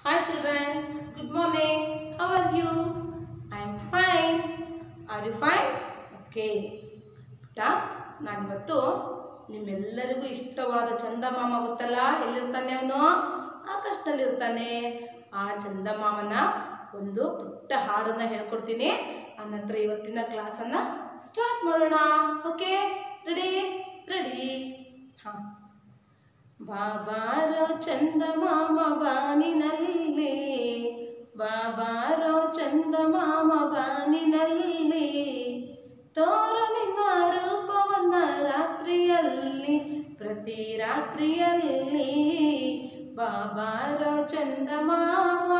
Hi children, good morning. How are you? I am fine. Are you fine? Okay. ನಾನಿವತ್ತು ನಿಮ್ಮೆಲ್ಲರಿಗೂ ಇಷ್ಟವಾದ ಚಂದಮಾಮ ಗೊತ್ತಲ್ಲ, ಎಲ್ಲಿರ್ತಾನೆ ಅವನು? ಆಕಾಶದಲ್ಲಿರ್ತಾನೆ. ಆ ಚಂದಮಾಮನ ಒಂದು ಪುಟ್ಟ ಹಾಡನ್ನು ಹೇಳ್ಕೊಡ್ತೀನಿ. ಆನಂತರ ಇವತ್ತಿನ ಕ್ಲಾಸನ್ನು ಸ್ಟಾರ್ಟ್ ಮಾಡೋಣ. Okay, ready? ಹಾಂ. ಬಾಬಾರೋ ಚಂದಮಾಮ ಬಾನಿನಲ್ಲಿ, ಬಾಬಾರೋ ಚಂದಮಾಮ ಬಾನಿನಲ್ಲಿ, ತೋರು ನಿನ್ನ ರೂಪವನ್ನ ರಾತ್ರಿಯಲ್ಲಿ, ಪ್ರತಿ ರಾತ್ರಿಯಲ್ಲಿ, ಬಾಬಾರೋ ಚಂದಮಾಮ,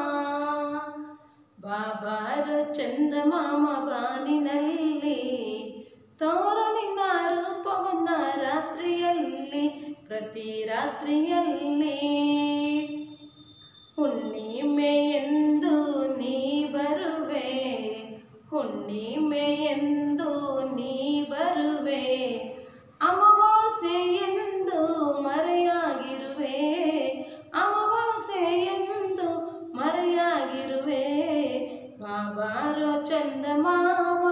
ಬಾಬಾರೋ ಚಂದಮಾಮ ಬಾನಿನಲ್ಲಿ, ತೋರು ನಿನ್ನ ರೂಪವನ್ನ ರಾತ್ರಿಯಲ್ಲಿ, ಪ್ರತಿ ರಾತ್ರಿಯಲ್ಲಿ, ಹುಣ್ಣಿಮೆಯೆಂದು ನೀ ಬರುವೆ, ಹುಣ್ಣಿಮೆಯೆಂದು ನೀ ಬರುವೆ, ಅಮಾವಾಸ್ಯೆಯೆಂದು ಮರೆಯಾಗಿರುವೆ, ಅಮಾವಾಸ್ಯೆಯೆಂದು ಮರೆಯಾಗಿರುವೆ, ಬಾಬಾರೋ ಚಂದಮಾಮ,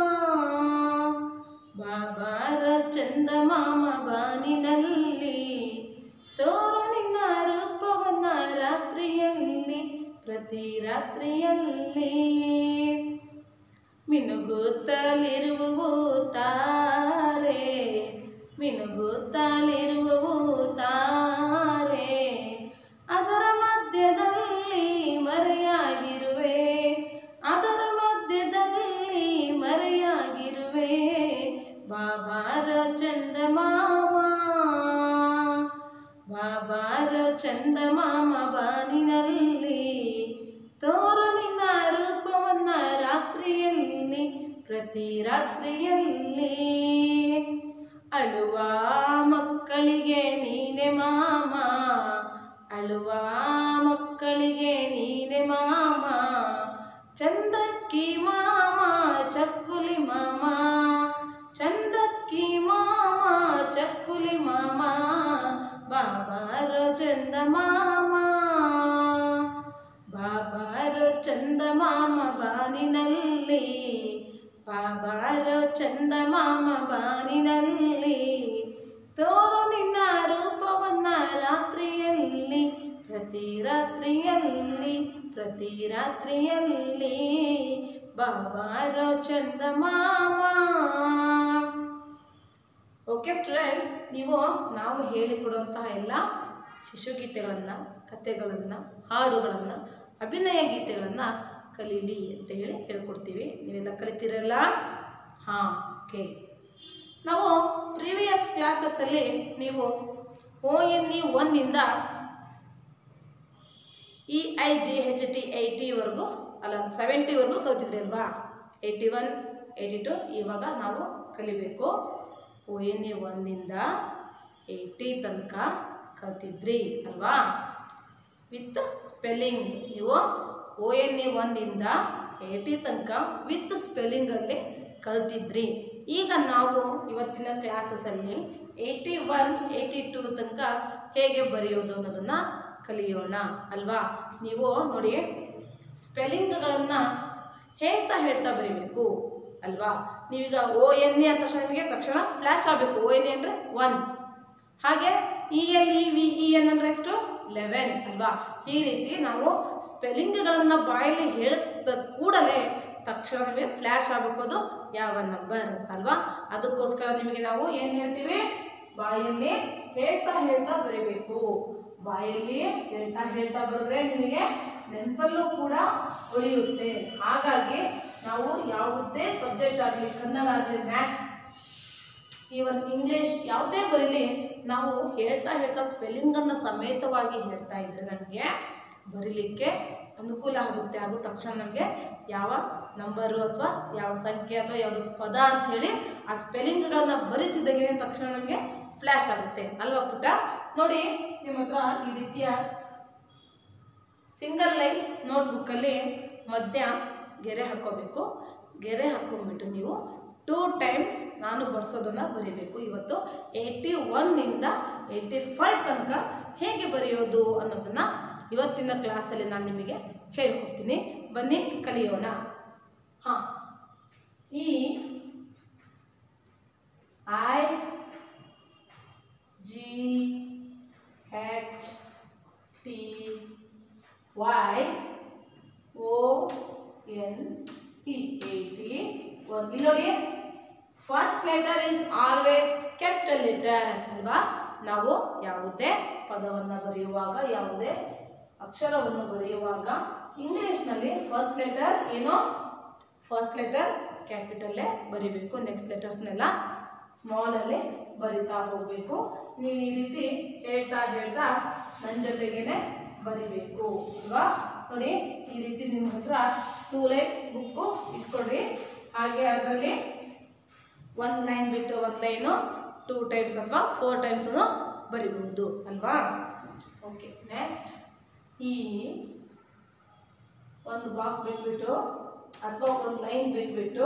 ಬಾಬಾರೋ ಚಂದಮಾಮ ಬಾನಿನಲ್ಲಿ, ತೋರು ನಿನ್ನ ರೂಪವನ್ನ ರಾತ್ರಿಯಲ್ಲಿ, ಪ್ರತಿ ರಾತ್ರಿಯಲ್ಲಿ, ಮಿನುಗುತ್ತಲಿರುವವು ತಾರೆ, ಮಿನುಗುತ್ತಲಿರುವವು ತಾರೆ, ಅದರ ಮಧ್ಯದಲ್ಲಿ ಮರೆಯಾಗಿರುವೆ, ಅದರ ಮಧ್ಯದಲ್ಲಿ ಮರೆಯಾಗಿರುವೆ, ಬಾಬಾರೋ ಚಂದಮಾಮ, ಬಾಬಾರೋ ಚಂದಮಾಮ ಬಾನಿನಲ್ಲಿ, ತೋರು ನಿನ್ನ ರೂಪವನ್ನ ರಾತ್ರಿಯಲ್ಲಿ, ಪ್ರತಿ ರಾತ್ರಿಯಲ್ಲಿ, ಅಳುವ ಮಕ್ಕಳಿಗೆ ನೀನೆ ಮಾಮ, ಅಳುವ ಮಕ್ಕಳಿಗೆ ನೀನೆ ಮಾಮ, ಚಂದಕ್ಕಿ ಮಾಮ ಚಕ್ಕುಲಿ ಮಾಮ, ಚಂದಕ್ಕಿ ಮಾಮ ಚಕ್ಕುಲಿ ಮಾಮ, ಬಾಬಾರೋ ಚಂದಮಾಮ, ಬಾಬಾರೋ ಚಂದಮಾಮ ಬಾನಿನಲ್ಲಿ, ಬಾಬಾರೋ ಚಂದಮಾಮ ಬಾನಿನಲ್ಲಿ, ತೋರು ನಿನ್ನ ರೂಪವನ್ನ ರಾತ್ರಿಯಲ್ಲಿ, ಪ್ರತಿ ರಾತ್ರಿಯಲ್ಲಿ, ಪ್ರತಿ ರಾತ್ರಿಯಲ್ಲಿ, ಬಾಬಾರೋ ಚಂದಮಾಮ. ಓಕೆ ಸ್ಟೂಡೆಂಟ್ಸ್, ನಾವು ಹೇಳಿಕೊಡುವಂತಹ ಎಲ್ಲ ಶಿಶುಗೀತೆಗಳನ್ನು, ಕಥೆಗಳನ್ನು, ಹಾಡುಗಳನ್ನು, ಅಭಿನಯ ಗೀತೆಗಳನ್ನು ಕಲೀಲಿ ಅಂತ ಹೇಳ್ಕೊಡ್ತೀವಿ. ನೀವೆಲ್ಲ ಕಲಿತೀರಲ್ಲ? ಹಾಂ, ಓಕೆ. ನಾವು ಪ್ರೀವಿಯಸ್ ಕ್ಲಾಸಸ್ಸಲ್ಲಿ ನೀವು ONE 1 EIGHT 80ವರೆಗೂ ಅಲ್ಲ 70ವರೆಗೂ ಕಲ್ತಿದ್ರಿ ಅಲ್ವಾ? 81, 82 ಇವಾಗ ನಾವು ಕಲಿಬೇಕು. ONE 1 80 ತನಕ ಕಲ್ತಿದ್ರಿ ಅಲ್ವಾ? With spelling. ನೀವು ONE 1 80 ತನಕ ವಿತ್ ಸ್ಪೆಲ್ಲಿಂಗಲ್ಲಿ ಕಲ್ತಿದ್ರಿ. ಈಗ ನಾವು ಇವತ್ತಿನ ಕ್ಲಾಸಸ್ಸಲ್ಲಿ 81, 82 ತನಕ ಹೇಗೆ ಬರೆಯೋದು ಅನ್ನೋದನ್ನು ಕಲಿಯೋಣ ಅಲ್ವಾ? ನೀವು ನೋಡಿ, ಸ್ಪೆಲ್ಲಿಂಗ್ಗಳನ್ನು ಹೇಳ್ತಾ ಬರೀಬೇಕು ಅಲ್ವಾ? ನೀವೀಗ ONE ಅಂತ ತಕ್ಷಣ ಫ್ಲ್ಯಾಶ್ ಆಗಬೇಕು. ONE ಅಂದರೆ 1, ಹಾಗೆ ELEVEN ಅಂದರೆ ಎಷ್ಟು? 11 ಅಲ್ವಾ? ಈ ರೀತಿ ನಾವು ಸ್ಪೆಲ್ಲಿಂಗ್ಗಳನ್ನು ಬಾಯಲ್ಲಿ ಹೇಳಿದ ಕೂಡಲೇ ತಕ್ಷಣ ನಮಗೆ ಫ್ಲ್ಯಾಶ್ ಆಗಬೇಕು ಅದು ಯಾವ ನಂಬರ್ ಅಲ್ವಾ? ಅದಕ್ಕೋಸ್ಕರ ನಿಮಗೆ ನಾವು ಏನು ಹೇಳ್ತೀವಿ? ಬಾಯಲ್ಲಿ ಹೇಳ್ತಾ ಬರೀಬೇಕು. ಬಾಯಲ್ಲಿ ಹೇಳ್ತಾ ಬರೆದ್ರೆ ನಿಮಗೆ ನೆನಪಲ್ಲೂ ಕೂಡ ಉಳಿಯುತ್ತೆ. ಹಾಗಾಗಿ ನಾವು ಯಾವುದೇ ಸಬ್ಜೆಕ್ಟ್ ಆಗಲಿ, ಕನ್ನಡ ಆಗಲಿ, ಮ್ಯಾಥ್ಸ್, ಈವನ್ ಇಂಗ್ಲೀಷ್ ಯಾವುದೇ ಬರೀಲಿ, ನಾವು ಹೇಳ್ತಾ ಸ್ಪೆಲ್ಲಿಂಗನ್ನು ಸಮೇತವಾಗಿ ಹೇಳ್ತಾ ಇದ್ರೆ ನಮಗೆ ಬರೀಲಿಕ್ಕೆ ಅನುಕೂಲ ಆಗುತ್ತೆ. ಅದು ತಕ್ಷಣ ನಮಗೆ ಯಾವ ನಂಬರು ಅಥವಾ ಯಾವ ಸಂಖ್ಯೆ ಅಥವಾ ಯಾವುದು ಪದ ಅಂಥೇಳಿ ಆ ಸ್ಪೆಲ್ಲಿಂಗ್ಗಳನ್ನು ಬರೀತಿದ್ದಾಗೆ ತಕ್ಷಣ ನಮಗೆ ಫ್ಲ್ಯಾಶ್ ಆಗುತ್ತೆ ಅಲ್ವಾ ಪುಟ್ಟ? ನೋಡಿ, ನಿಮ್ಮ ಹತ್ರ ಈ ರೀತಿಯ ಸಿಂಗಲ್ ಲೈನ್ ನೋಟ್ಬುಕ್ಕಲ್ಲಿ ಮಧ್ಯ ಗೆರೆ ಹಾಕ್ಕೋಬೇಕು. ಗೆರೆ ಹಾಕ್ಕೊಂಡ್ಬಿಟ್ಟು ನೀವು 2 ಟೈಮ್ಸ್ ನಾನು ಬರ್ಸೋದನ್ನು ಬರೀಬೇಕು. ಇವತ್ತು 81 ಇಂದ 85 ತನಕ ಹೇಗೆ ಬರೆಯೋದು ಅನ್ನೋದನ್ನು ಇವತ್ತಿನ ಕ್ಲಾಸಲ್ಲಿ ನಾನು ನಿಮಗೆ ಹೇಳ್ಕೊಡ್ತೀನಿ. ಬನ್ನಿ ಕಲಿಯೋಣ. ಹಾಂ, ಈ I G H T Y O N E 80. ಇಲ್ಲಿ ನೋಡಿ, first letter is always capital letter ಅಲ್ವಾ. ನಾವು ಯಾವುದೇ ಪದವನ್ನು ಬರೆಯುವಾಗ, ಯಾವುದೇ ಅಕ್ಷರವನ್ನು ಬರೆಯುವಾಗ ಇಂಗ್ಲಿಷ್ನಲ್ಲಿ ಫಸ್ಟ್ ಲೆಟರ್ ಏನೋ, ಫಸ್ಟ್ ಲೆಟರ್ ಕ್ಯಾಪಿಟಲ್ಲೇ ಬರಿಬೇಕು. ನೆಕ್ಸ್ಟ್ ಲೆಟರ್ಸ್ನೆಲ್ಲ ಸ್ಮಾಲಲ್ಲೇ ಬರಿತಾ ಹೋಗಬೇಕು. ನೀವು ಈ ರೀತಿ ಹೇಳ್ತಾ ಹೇಳ್ತಾ ನನ್ನ ಜೊತೆಗೇನೆ ಬರಿಬೇಕು ಅಲ್ವಾ. ನೋಡಿ, ಈ ರೀತಿ ನಿಮ್ಮ ಹತ್ರ 2 ಲೈನ್ ಬುಕ್ಕು ಇಟ್ಕೊಳ್ರಿ. ಹಾಗೆ ಅದರಲ್ಲಿ 1 ಲೈನ್ ಬಿಟ್ಟು 1 ಲೈನು 2 ಟೈಮ್ಸ್ ಅಥವಾ 4 ಟೈಮ್ಸು ಬರಿಬಹುದು ಅಲ್ವಾ. ಓಕೆ, ನೆಕ್ಸ್ಟ್ ಈ ಒಂದು ಬಾಕ್ಸ್ ಬಿಟ್ಬಿಟ್ಟು ಅಥವಾ 1 ಲೈನ್ ಬಿಟ್ಬಿಟ್ಟು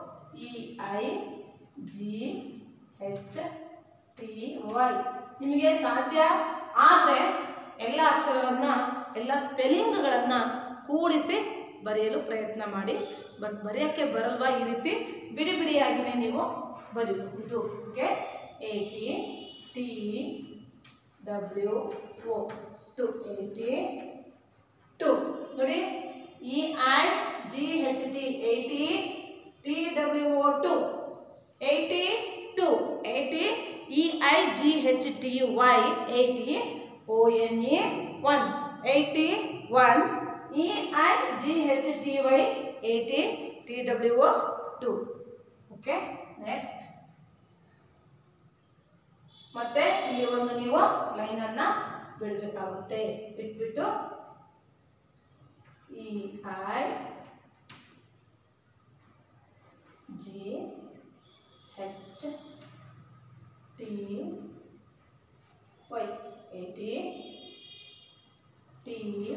EIGHTY ನಿಮಗೆ ಸಾಧ್ಯ ಆದರೆ ಎಲ್ಲ ಅಕ್ಷರವನ್ನು, ಎಲ್ಲ ಸ್ಪೆಲ್ಲಿಂಗ್ಗಳನ್ನು ಕೂಡಿಸಿ ಬರೆಯಲು ಪ್ರಯತ್ನ ಮಾಡಿ. ಬಟ್ ಬರೆಯೋಕ್ಕೆ ಬರಲ್ವಾ, ಈ ರೀತಿ ಬಿಡಿ ಬಿಡಿಯಾಗಿಯೇ ನೀವು ಬರೀಬಹುದು. ಓಕೆ, 80 TWO 282 ನೋಡಿ, EIGHT 80 TWO 2 82 80 EIGHTY 80 ONE 1 81 EIGHTY 80 TWO 2. Okay, next ಮತ್ತೆ ಇಲ್ಲಿ ಒಂದು ನೀವು ಲೈನನ್ನು ಬಿಡಬೇಕಾಗುತ್ತೆ. ಬಿಟ್ಬಿಟ್ಟು EIGHTY 80 THREE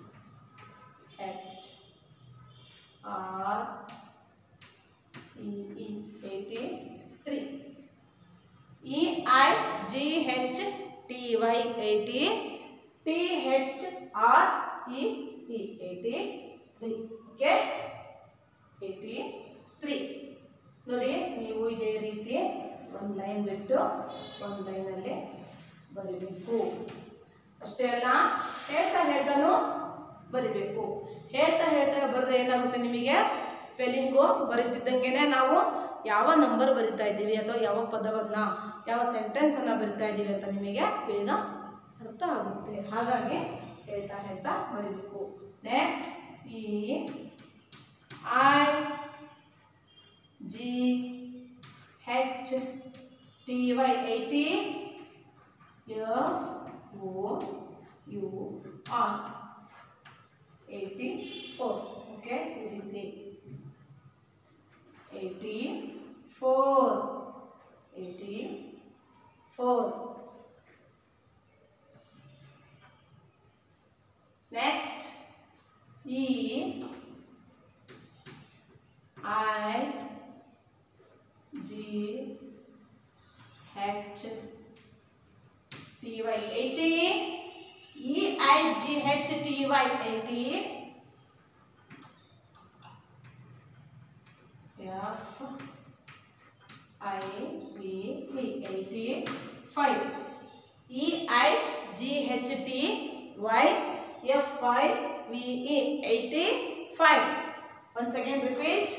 EIGHTY 80 THREE 83. Okay, 83 ನೋಡಿ. ನೀವು ಇದೇ ರೀತಿ 1 ಲೈನ್ ಬಿಟ್ಟು 1 ಲೈನಲ್ಲಿ ಬರಿಬೇಕು. ಅಷ್ಟೇ ಅಲ್ಲ, ಹೇಳ್ತಾ ಹೇಳ್ತಾನು ಬರಿಬೇಕು. ಹೇಳ್ತಾ ಹೇಳ್ತಾ ಬರೆದ್ರೆ ಏನಾಗುತ್ತೆ, ನಿಮಗೆ ಸ್ಪೆಲ್ಲಿಂಗು ಬರೀತಿದ್ದಂಗೆ ನಾವು ಯಾವ ನಂಬರ್ ಬರಿತಾ ಇದ್ದೀವಿ ಅಥವಾ ಯಾವ ಪದವನ್ನು, ಯಾವ ಸೆಂಟೆನ್ಸನ್ನು ಬರಿತಾ ಇದ್ದೀವಿ ಅಂತ ನಿಮಗೆ ಬೇಗ ಅರ್ಥ ಆಗುತ್ತೆ. ಹಾಗಾಗಿ ಹೇಳ್ತಾ ಹೇಳ್ತಾ ಬರಿಬೇಕು. Next EIGHTY 80 FOUR 84. ಓಕೆ, ಈ ರೀತಿ 84. Next EIGHTY 80 EIGHTY 80 FIVE EIGHTY FIVE 85. Once again repeat,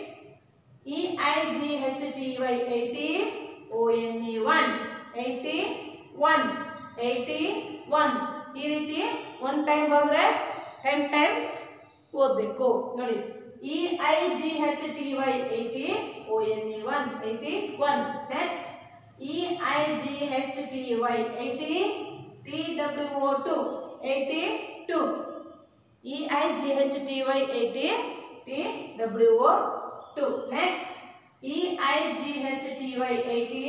EIGHTY 80 ONE 1 81 81. ಈ ರೀತಿ 1 ಟೈಮ್ ಬರೆದ್ರೆ 10 ಟೈಮ್ಸ್ ಓದಬೇಕು. ನೋಡಿ, EIGHTY 80 ONE 1 81. Next EIGHTY 80 TWO 2 82. EIGHTY 80 TWO 2. Next EIGHTY 80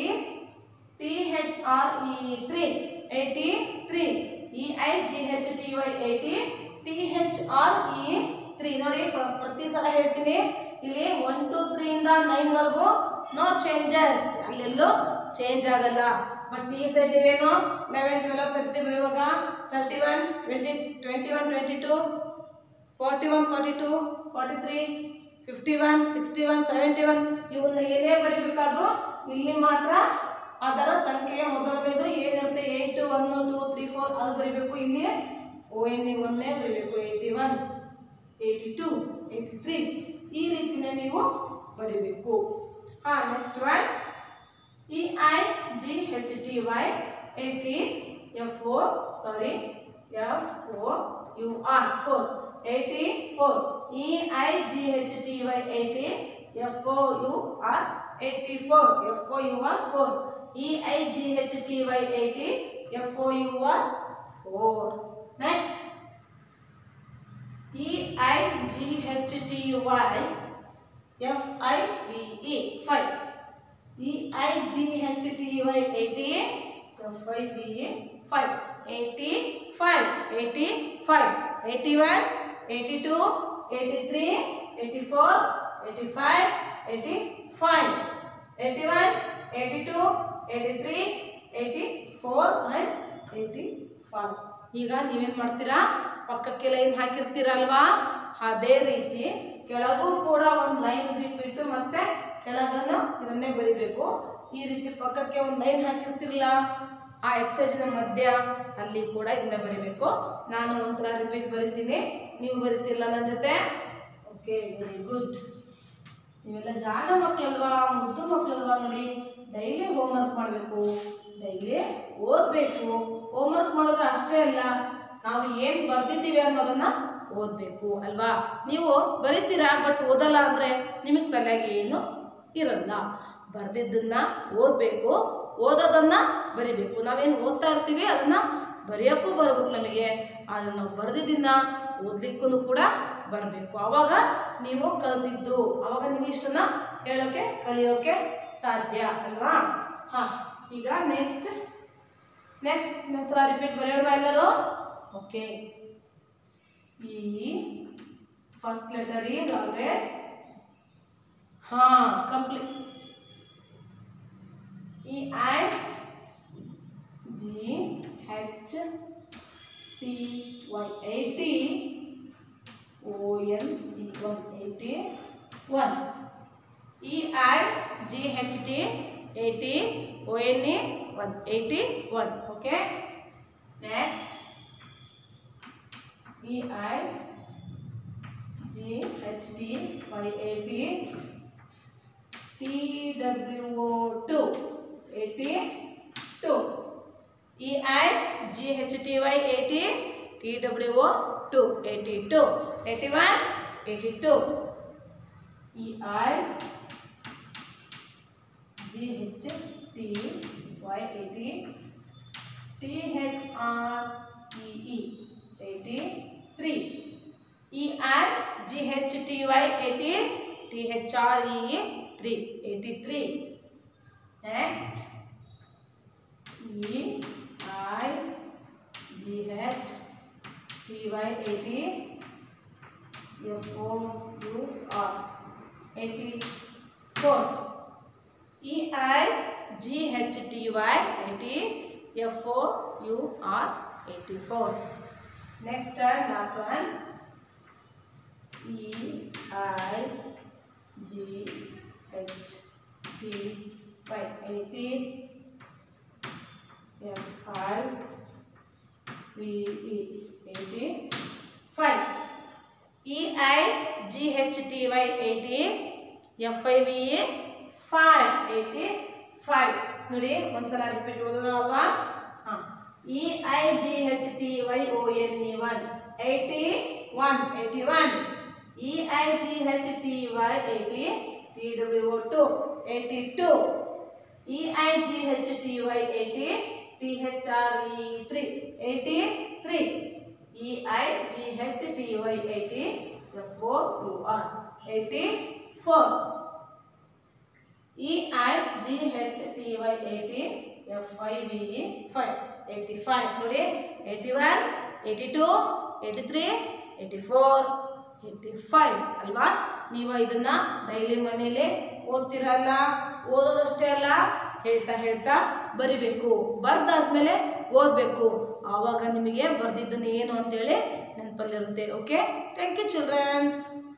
THREE 83. EIGHTY 80 THREE 3. ನೋಡಿ, ಪ್ರತಿ ಸಲ ಹೇಳ್ತೀನಿ, ಇಲ್ಲಿ 1 2 3 ಇಂದ 9 ವರೆಗೂ ನೋ ಚೇಂಜಸ್, ಅಲ್ಲೆಲ್ಲೂ ಚೇಂಜ್ ಆಗಲ್ಲ. ಬಟ್ ಈ ಸೈಡ್ ಏನು 11 12 30 ಬರುವಾಗ 31 20 21 22 41 42 43 51 61 71 ಇವನ್ನ ಏನೇ ಬರೀಬೇಕಾದ್ರೂ ಇಲ್ಲಿ ಮಾತ್ರ ಅದರ ಸಂಖ್ಯೆಯ ಮೊದಲನೇದು ಏನಿರುತ್ತೆ 8 1 2 3 4 ಅದು ಬರೀಬೇಕು. ಇಲ್ಲಿ ONE 1 ಬರೀಬೇಕು 81 82 83 ಈ ರೀತಿನೇ ನೀವು ಬರೀಬೇಕು. Next one EIGHTY 80 F4 UR 4 84 EIGHTY 80 F4 UR 84 F4 UR 4 EIGHTY 80 F4 UR 4. Next EIGHTY FIVE 5 EIGHTY 80 FIVE 5 85 85 81 82 83 84 85 85 81 82 83 84 and 85. ಈಗ ನೀವೇನು ಮಾಡ್ತೀರಾ, ಪಕ್ಕಕ್ಕೆ ಲೈನ್ ಹಾಕಿರ್ತೀರಲ್ವಾ, ಅದೇ ರೀತಿ ಕೆಳಗೂ ಕೂಡ ಒಂದು ಲೈನ್ ಬಿಟ್ಬಿಟ್ಟು ಮತ್ತೆ ಕೆಳಗನ್ನು ಇದನ್ನೇ ಬರಿಬೇಕು. ಈ ರೀತಿ ಪಕ್ಕಕ್ಕೆ ಒಂದು ಲೈನ್ ಹಾಕಿರ್ತಿರಲ್ಲ, ಆ ಎಕ್ಸರ್ಸೈಜ್ನ ಮಧ್ಯ ಅಲ್ಲಿ ಕೂಡ ಇದನ್ನ ಬರಿಬೇಕು. ನಾನು ಒಂದ್ಸಲ ರಿಪೀಟ್ ಬರಿತೀನಿ, ನೀವು ಬರಿತಿರಲ್ಲ ನನ್ನ ಜೊತೆ. Okay, very good. ನೀವೆಲ್ಲ ಜಾಣ ಮಕ್ಕಳಲ್ವಾ, ಮುದ್ದು ಮಕ್ಕಳಲ್ವಾ, ನೋಡಿ ಡೈಲಿ ಹೋಮ್ವರ್ಕ್ ಮಾಡಬೇಕು, ಡೈಲಿ ಓದಬೇಕು. ಹೋಮ್ವರ್ಕ್ ಮಾಡಿದ್ರೆ ಅಷ್ಟೇ ಅಲ್ಲ, ನಾವು ಏನು ಬರ್ದಿದ್ದೀವಿ ಅನ್ನೋದನ್ನ ಓದಬೇಕು ಅಲ್ವಾ. ನೀವು ಬರಿತೀರಾ ಬಟ್ ಓದಲ್ಲ ಅಂದರೆ ನಿಮಗೆ ತಲೆಗೆ ಏನು ಇರಲ್ಲ. ಬರ್ದಿದ್ದನ್ನ ಓದಬೇಕು, ಓದೋದನ್ನ ಬರಿಬೇಕು. ನಾವೇನು ಓದ್ತಾ ಇರ್ತೀವಿ ಅದನ್ನ ಬರೆಯೋಕ್ಕೂ ಬರಬೇಕು ನಮಗೆ, ಅದನ್ನು ನಾವು ಬರೆದಿದ್ದನ್ನ ಓದಲಿಕ್ಕೂ ಕೂಡ ಬರಬೇಕು. ಆವಾಗ ನೀವು ಕಲಿತಿದ್ದು, ಆವಾಗ ನೀವು ಇಷ್ಟನ್ನ ಹೇಳೋಕ್ಕೆ ಕಲಿಯೋಕ್ಕೆ ಸಾಧ್ಯ ಅಲ್ವಾ. ಈಗ ನೆಕ್ಸ್ಟ್ ಸಲ ರಿಪೀಟ್ ಬರೆಯೋಣ ಎಲ್ಲರೂ. ಓಕೆ, ಈ first letter is always complete. EIGHTY 80 ONE 81 EIGHT 80 ONE 181. Okay, next EIGHTY 80 TWO 2 82 EIGHTY 80 TWO 2 82 81 82 EIGHTY 80 THREE 83 EIGHTY 80 THREE 83. Next EIGHTY 80 FOUR 84 EIGHTY 80 FOUR 84. Next and last one EIGHTY 80 FIVE 85 EIGHTY 80 FIVE 585. ನೋಡಿ ಒಂದ್ಸಲ repeat ಓದೋಣವಾ. EIGHTY ONE 1 81 81 EIGHTY 80 TWO 2 82 EIGHTY 80 THREE 3 83 EIGHTY 80 FOUR 84 EIGHTY 80 FIVE 585. ನೋಡಿ 81 82 83 84 85 ಅಲ್ವಾ. ನೀವು ಇದನ್ನ daily ಮನೇಲಿ ಓದ್ತಿರಲ್ಲ, ಓದೋದಷ್ಟೇ ಅಲ್ಲ, ಹೇಳ್ತಾ ಬರಿಬೇಕು. ಬರೆದಾದ್ಮೇಲೆ ಓದಬೇಕು. ಆವಾಗ ನಿಮಗೆ ಬರೆದಿದ್ದನ್ನು ಏನು ಅಂತೇಳಿ ನೆನಪಲ್ಲಿರುತ್ತೆ. Okay, thank you children's.